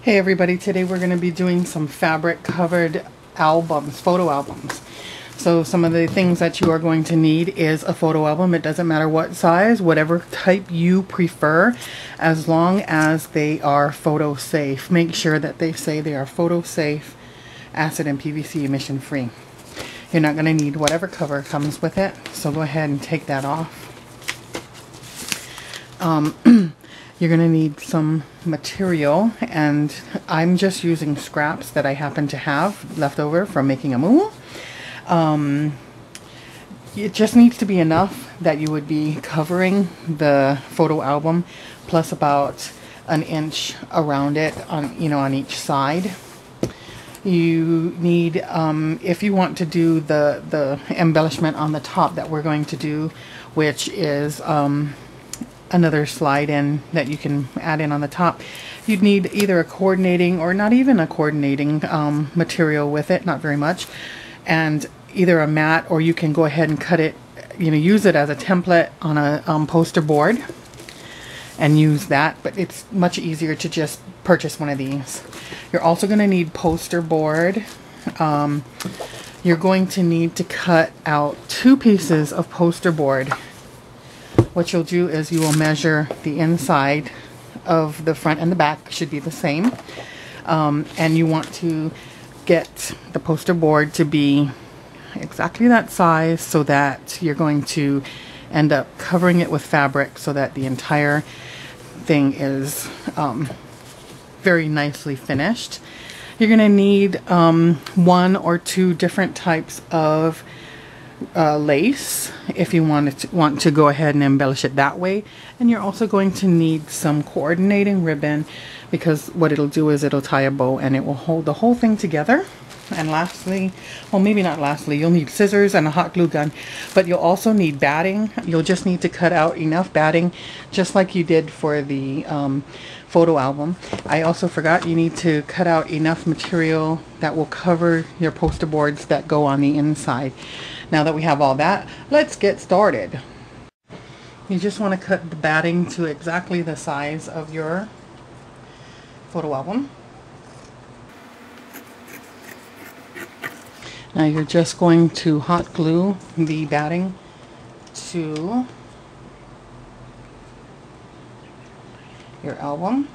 Hey everybody, today we're going to be doing some fabric covered albums, photo albums. So some of the things that you are going to need is a photo album. It doesn't matter what size, whatever type you prefer, as long as they are photo safe. Make sure that they say they are photo safe, acid and PVC emission free. You're not going to need whatever cover comes with it, so go ahead and take that off. You're going to need some material, and I'm just using scraps that I happen to have left over from making a moo. It just needs to be enough that you would be covering the photo album, plus about an inch around it on each side. You need, if you want to do the embellishment on the top that we're going to do, which is another slide in that you can add in on the top, you'd need either a coordinating or not even a coordinating material with it, not very much, and either a mat, or you can go ahead and cut it, use it as a template on a poster board and use that, but it's much easier to just purchase one of these. You're also going to need poster board. You're going to need to cut out 2 pieces of poster board. What you'll do is you will measure the inside of the front and the back, should be the same, and you want to get the poster board to be exactly that size, so that you're going to end up covering it with fabric so that the entire thing is very nicely finished. You're going to need 1 or 2 different types of lace if you want to go ahead and embellish it that way, and you're also going to need some coordinating ribbon, because what it'll do is it'll tie a bow and it will hold the whole thing together. And lastly, well, maybe not lastly, you'll need scissors and a hot glue gun, but you'll also need batting. You'll just need to cut out enough batting, just like you did for the photo album. I also forgot, you need to cut out enough material that will cover your poster boards that go on the inside. Now that we have all that, let's get started. You just want to cut the batting to exactly the size of your photo album. Now you're just going to hot glue the batting to your album.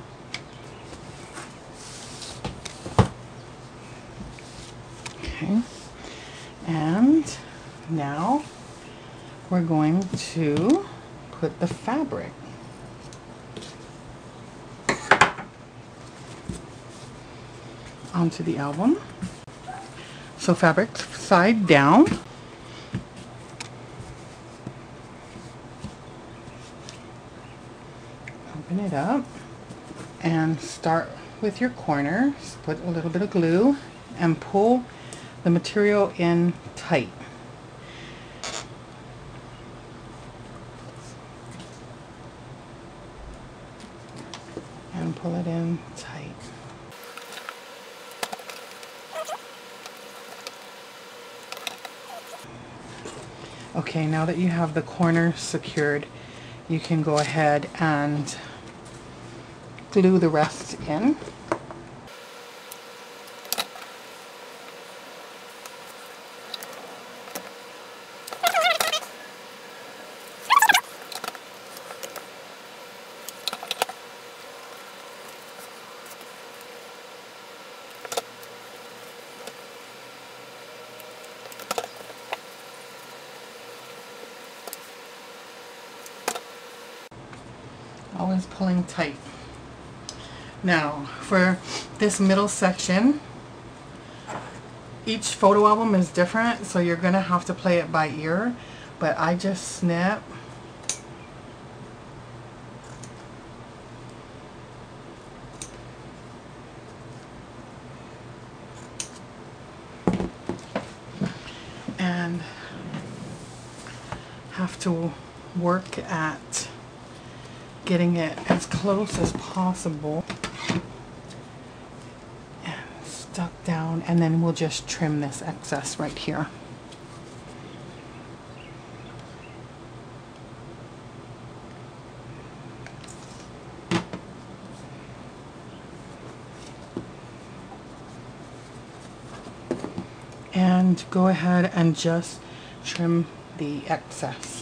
Okay, and now we're going to put the fabric onto the album. So fabric side down. Open it up and start with your corners. Put a little bit of glue and pull the material in tight. And pull it in tight. Okay, now that you have the corners secured, you can go ahead and glue the rest in. Always pulling tight. Now for this middle section, each photo album is different, so you're gonna have to play it by ear, but I just snip and have to work at getting it as close as possible and stuck down, and then we'll just trim this excess right here. and go ahead and just trim the excess.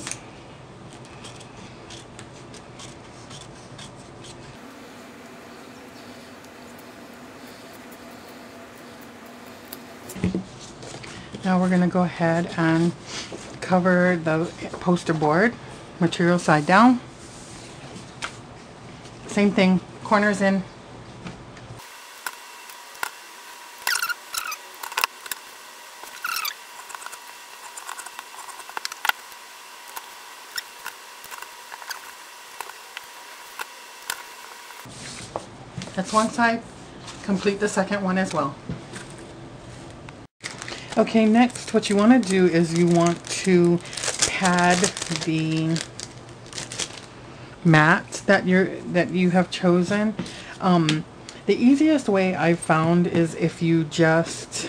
Now we're going to go ahead and cover the poster board, material side down. Same thing, corners in. That's one side. Complete the second one as well. Okay, next what you want to do is you want to pad the mat that you have chosen. The easiest way I've found is if you just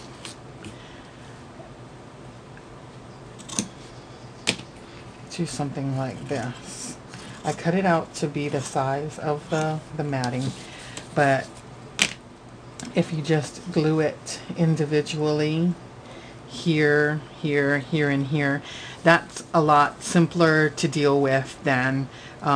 do something like this. I cut it out to be the size of the matting, but if you just glue it individually, here, here, here, and here, that's a lot simpler to deal with than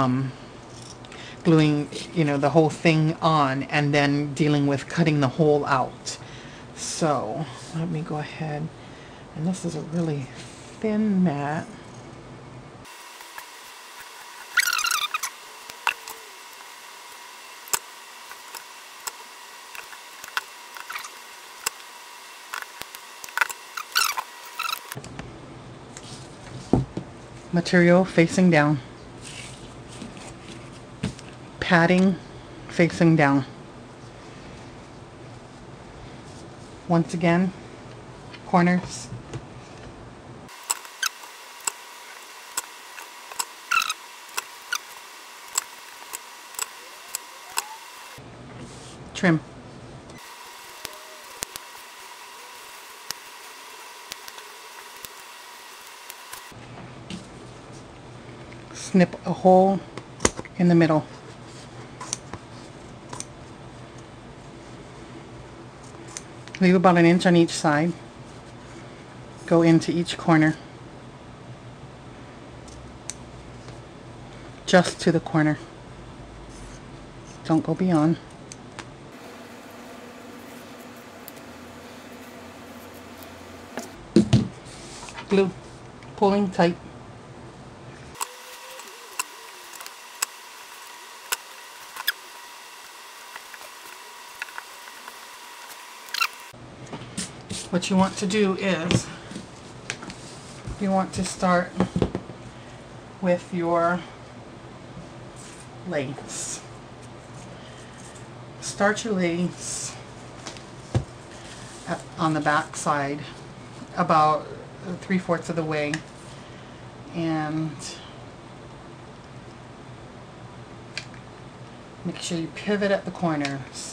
gluing, you know, the whole thing on and then dealing with cutting the hole out. So let me go ahead, and this is a really thin mat. Material facing down, padding facing down. Once again, corners. Trim. Snip a hole in the middle. Leave about an inch on each side. Go into each corner. Just to the corner. Don't go beyond. Glue. Pulling tight. What you want to do is you want to start with your lace. Start your lace on the back side about 3/4 of the way, and make sure you pivot at the corners.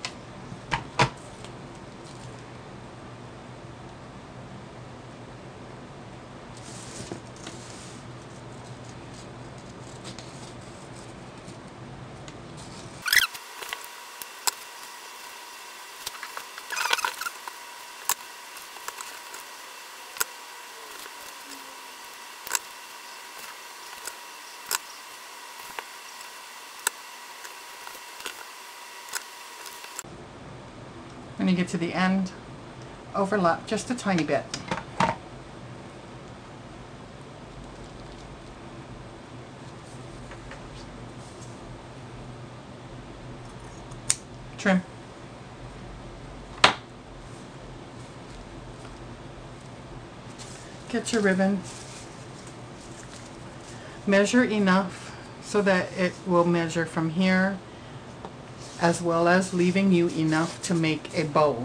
When you get to the end, overlap just a tiny bit. Trim. Get your ribbon. Measure enough so that it will measure from here, as well as leaving you enough to make a bow.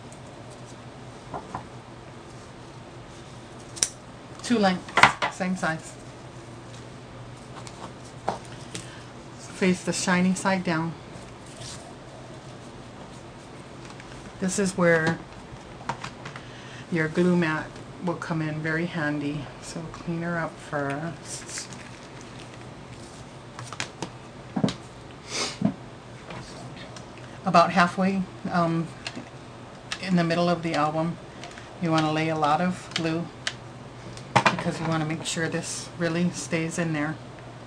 2 lengths, same size. Face the shiny side down. This is where your glue mat will come in very handy. So clean her up first. About halfway in the middle of the album, You want to lay a lot of glue because you want to make sure this really stays in there.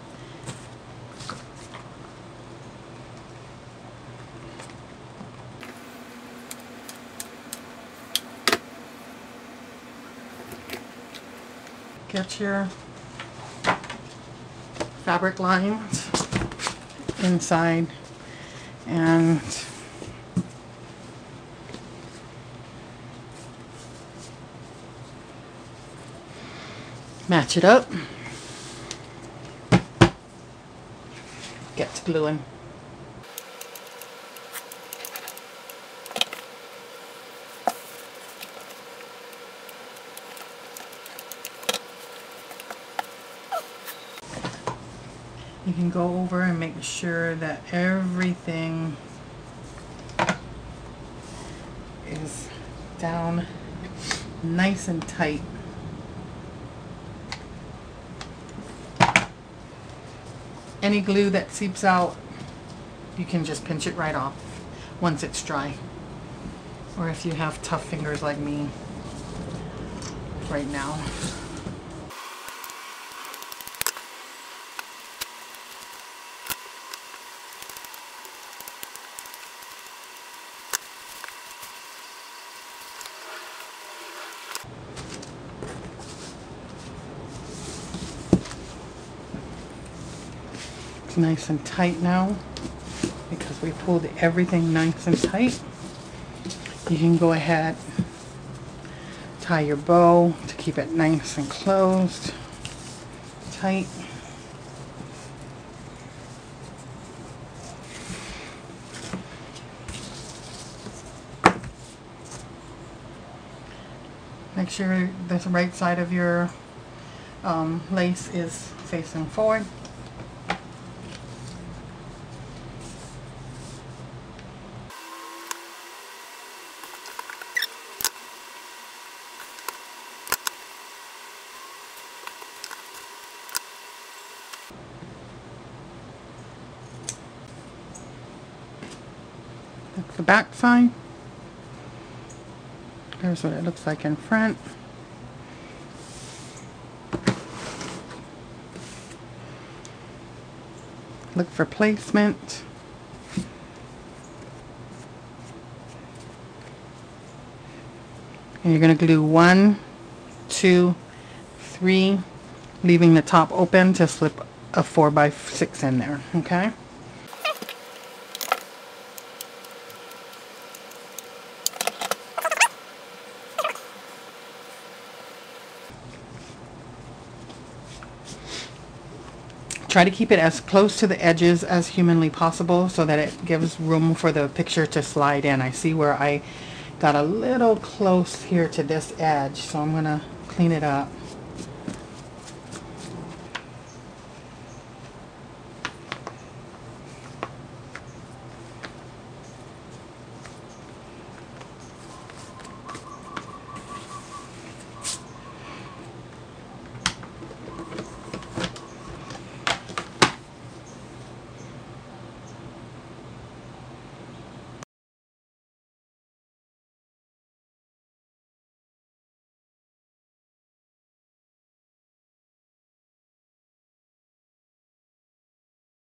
Get your fabric lines inside and match it up. Get to gluing. You can go over and make sure that everything is down nice and tight. Any glue that seeps out, you can just pinch it right off once it's dry. Or if you have tough fingers like me right now. Nice and tight now because we pulled everything nice and tight. You can go ahead, tie your bow to keep it nice and closed, tight. Make sure the right side of your lace is facing forward. The back side. Here's what it looks like in front. Look for placement. And you're going to glue 1, 2, 3, leaving the top open to slip a 4x6 in there, okay? Try to keep it as close to the edges as humanly possible so that it gives room for the picture to slide in. I see where I got a little close here to this edge, so I'm going to clean it up.